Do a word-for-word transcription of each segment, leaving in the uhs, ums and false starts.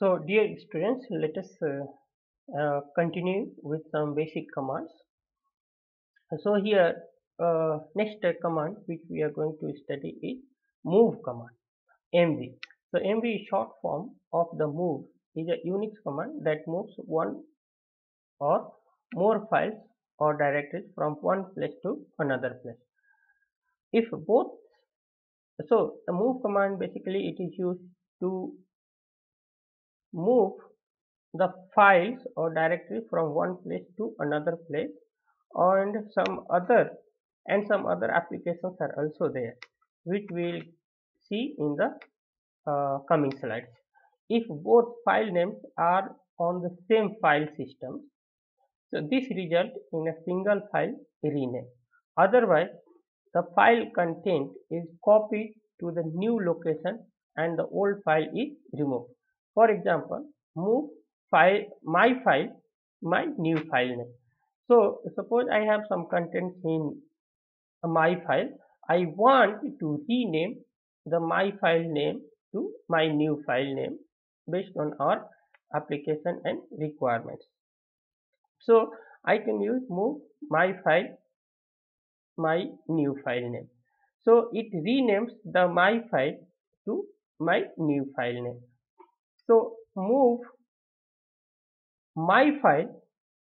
So, dear students, let us uh, uh, continue with some basic commands. So, here, uh, next uh, command which we are going to study is move command, M V. So, M V is short form of the move, is a Unix command that moves one or more files or directories from one place to another place. If both, so the move command basically it is used to move the files or directory from one place to another place, and some other and some other applications are also there, which we'll see in the uh, coming slides. If both file names are on the same file system, so this result in a single file rename. Otherwise, the file content is copied to the new location and the old file is removed. For example, move file my file, my new file name. So suppose I have some contents in my file. I want to rename the my file name to my new file name based on our application and requirements. So I can use move my file, my new file name. So it renames the my file to my new file name. So move my file,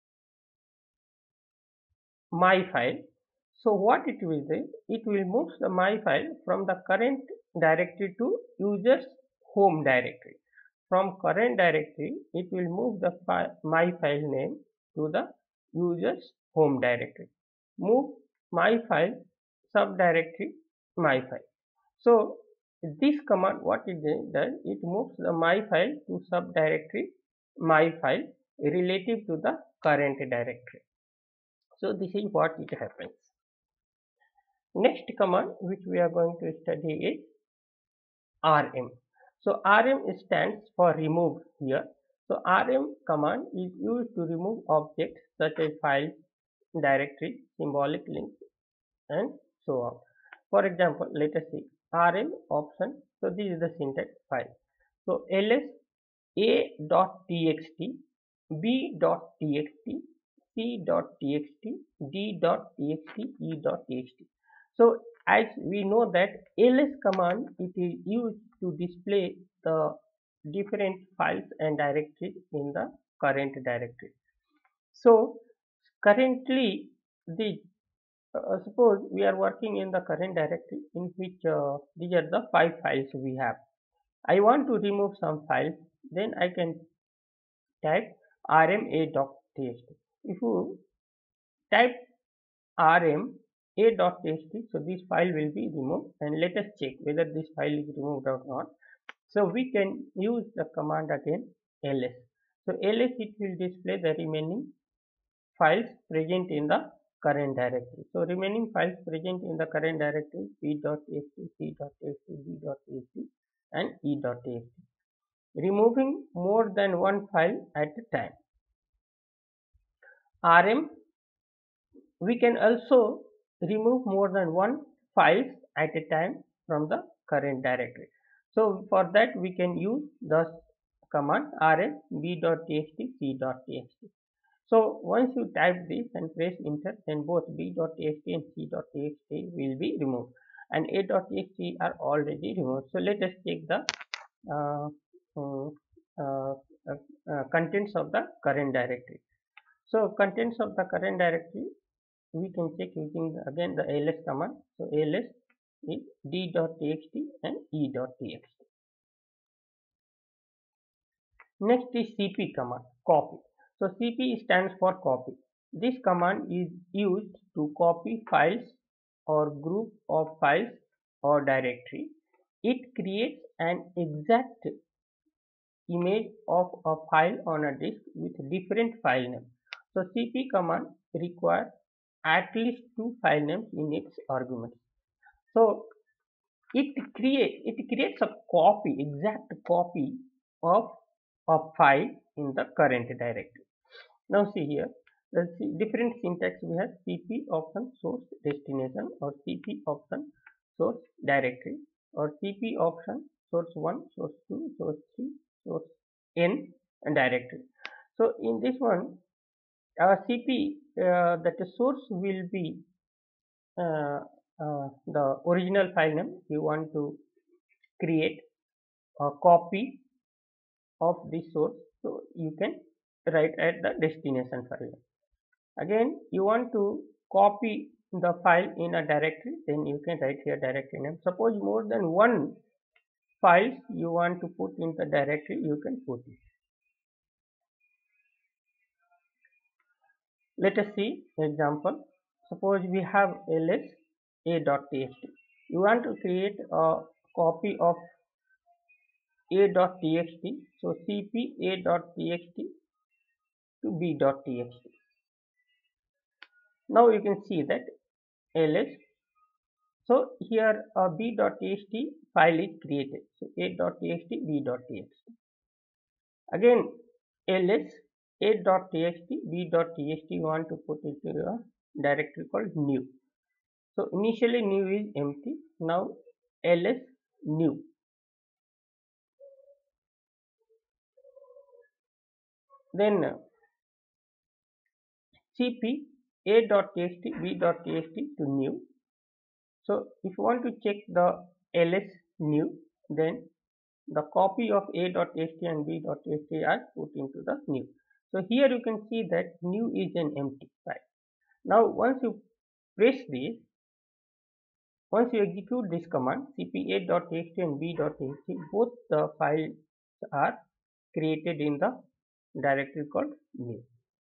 my file. So what it will do? It will move the my file from the current directory to user's home directory. From current directory, it will move the file, my file name to the user's home directory. Move my file subdirectory my file. So this command what it does, it moves the my file to subdirectory my file relative to the current directory. So this is what it happens. Next command which we are going to study is R M. So R M stands for remove here. So R M command is used to remove objects such as files, directory, symbolic links, and so on. For example, let us see R M option. So this is the syntax file. So ls a.txt, b.txt, c.txt, d.txt, e.txt. So as we know that ls command it is used to display the different files and directories in the current directory. So currently the uh, suppose we are working in the current directory in which uh, these are the five files we have. I want to remove some files, then I can type rma.txt. If you type rma.txt, so this file will be removed, and let us check whether this file is removed or not. So we can use the command again ls. So ls it will display the remaining files present in the current directory. So remaining files present in the current directory b.txt, c.txt, d.txt and e.txt. Removing more than one file at a time. R M, we can also remove more than one files at a time from the current directory. So for that we can use the command rm b.txt, c.txt. So once you type this and press enter, then both b.txt and c.txt will be removed, and a.txt are already removed. So let us check the uh, uh, uh, uh, contents of the current directory. So contents of the current directory we can check using the, again the ls command. So ls is d.txt and e.txt. Next is cp command, copy. So cp stands for copy. This command is used to copy files or group of files or directory. It creates an exact image of a file on a disk with different file names. So cp command requires at least two file names in its arguments. So it creates it creates a copy, exact copy of a file in the current directory. Now see here, the different syntax we have: cp option source destination, or cp option source directory, or cp option source one, source two, source three, source n directory. So in this one, our C P, uh, that the source will be uh, uh, the original file name. You want to create a copy of this source, so you can write at the destination file. Again, you want to copy the file in a directory, then you can write here directory name. Suppose more than one files you want to put in the directory, you can put it. Let us see example. Suppose we have ls a.txt. You want to create a copy of a.txt, so cp a.txt to b.txt. Now you can see that ls, so here a b.txt file is created, so a.txt b.txt. Again, ls a.txt b.txt, you want to put it to a directory called new. So initially new is empty, now ls new. Then cp a.txt b.txt to new. So if you want to check the ls new, then the copy of a.txt and b.txt are put into the new. So here you can see that new is an empty file. Now once you press this, once you execute this command cp a.txt and b.txt, both the files are created in the directory called new.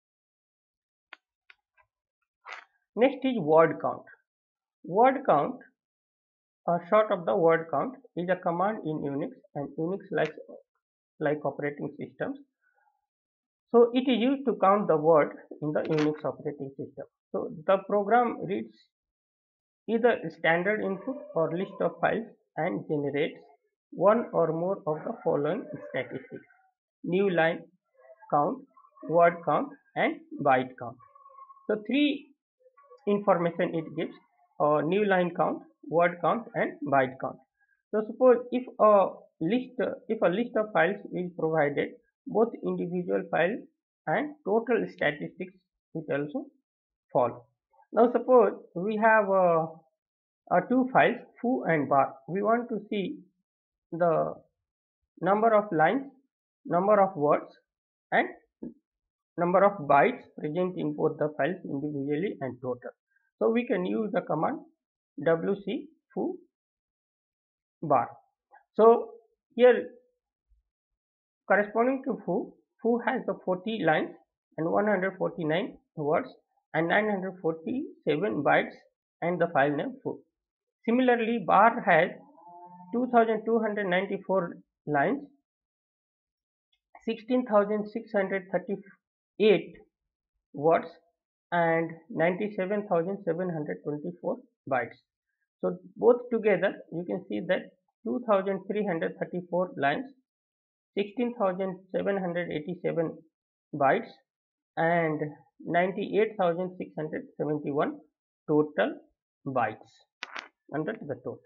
Next is word count. Word count, a short of the word count, is a command in Unix, and Unix like like operating systems. So it is used to count the word in the Unix operating system. So the program reads either standard input or list of files and generates one or more of the following statistics: new line count, word count, and byte count. So three information it gives: uh, new line count, word count, and byte count. So suppose if a list if a list of files is provided, both individual files and total statistics will also follow. Now suppose we have uh, uh, two files, foo and bar. We want to see the number of lines, number of words, and number of bytes present in both the files individually and total. So we can use the command wc foo bar. So here, corresponding to foo, foo has the forty lines and one hundred forty-nine words and nine hundred forty-seven bytes and the file name foo. Similarly, bar has two thousand two hundred ninety-four lines, sixteen thousand six hundred thirty-eight words, and ninety-seven thousand seven hundred twenty-four bytes. So both together you can see that two thousand three hundred thirty-four lines, sixteen thousand seven hundred eighty-seven bytes, and ninety-eight thousand six hundred seventy-one total bytes under the total.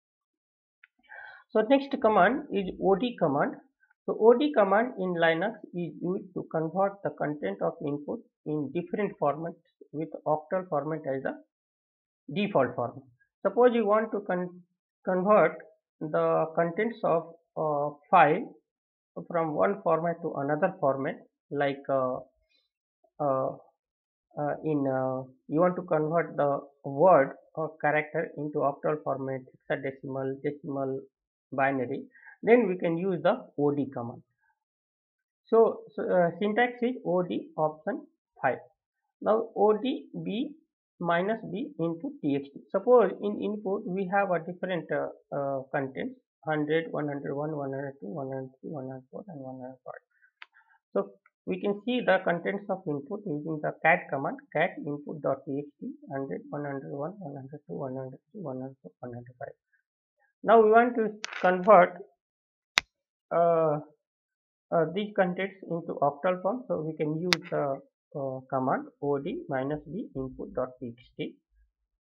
So next command is od command. So od command in Linux is used to convert the content of input in different formats, with octal format as the default format. Suppose you want to con convert the contents of a file from one format to another format, like uh, uh, uh, in uh, you want to convert the word or character into octal format, hexadecimal, decimal, binary, then we can use the od command. So, so uh, syntax is od option five. Now od b minus b input txt. Suppose in input we have a different uh, uh, contents: one hundred, one hundred one, one hundred two, one hundred three, one hundred four, and one hundred five. So we can see the contents of input using the cat command, cat input.txt, one hundred, one hundred one, one hundred two, one hundred three, one hundred four, one hundred five. Now we want to convert uh, uh, these contents into octal form, so we can use the uh, command od minus b input.txt.